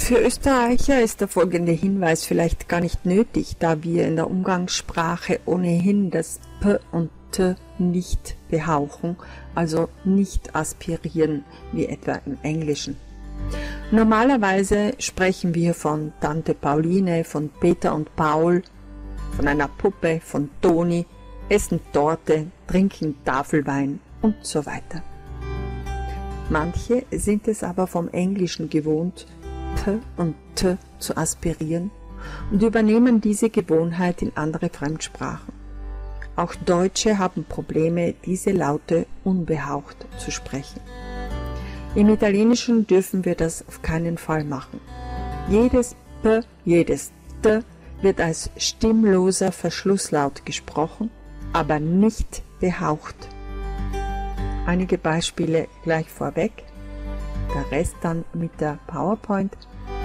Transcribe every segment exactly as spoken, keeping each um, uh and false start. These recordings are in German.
Für Österreicher ist der folgende Hinweis vielleicht gar nicht nötig, da wir in der Umgangssprache ohnehin das P und T nicht behauchen, also nicht aspirieren, wie etwa im Englischen. Normalerweise sprechen wir von Tante Pauline, von Peter und Paul, von einer Puppe, von Toni, essen Torte, trinken Tafelwein und so weiter. Manche sind es aber vom Englischen gewohnt, P und T zu aspirieren und übernehmen diese Gewohnheit in andere Fremdsprachen. Auch Deutsche haben Probleme, diese Laute unbehaucht zu sprechen. Im Italienischen dürfen wir das auf keinen Fall machen. Jedes P, jedes T wird als stimmloser Verschlusslaut gesprochen, aber nicht behaucht. Einige Beispiele gleich vorweg, der Rest dann mit der PowerPoint.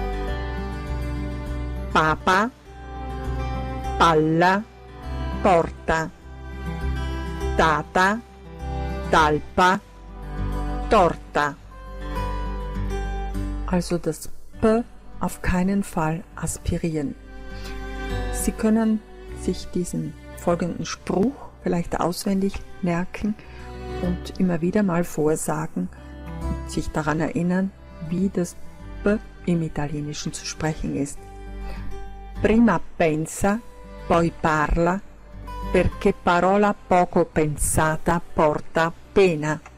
Papa, palla, porta, tata, talpa, torta. Also das P auf keinen Fall aspirieren. Sie können sich diesen folgenden Spruch vielleicht auswendig merken und immer wieder mal vorsagen und sich daran erinnern, wie das P im Italienischen zu sprechen ist. Prima pensa, poi parla, perché parola poco pensata porta pena.